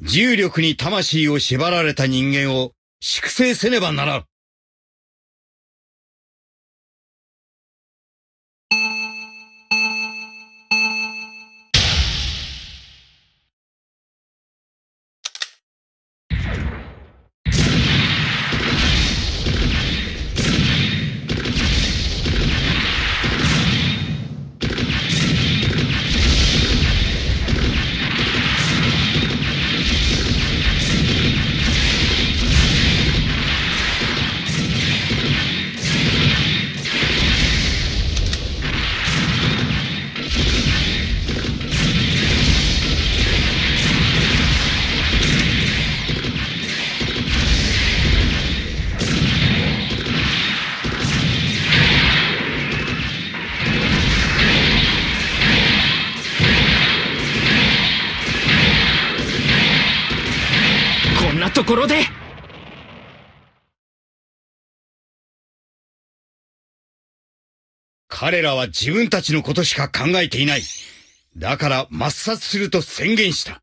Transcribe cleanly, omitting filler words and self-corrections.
重力に魂を縛られた人間を粛清せねばならん。 こんなところで。 彼らは自分たちのことしか考えていない。だから抹殺すると宣言した。